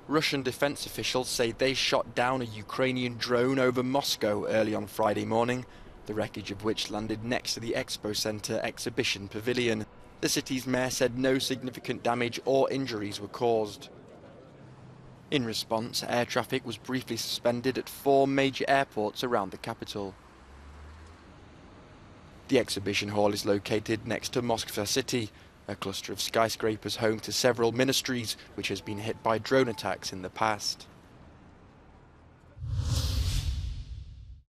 Russian defense officials say they shot down a Ukrainian drone over Moscow early on Friday morning, the wreckage of which landed next to the Expo Center exhibition pavilion. The city's mayor said no significant damage or injuries were caused. In response, air traffic was briefly suspended at 4 major airports around the capital. The exhibition hall is located next to Moskva city, a cluster of skyscrapers home to several ministries which has been hit by drone attacks in the past.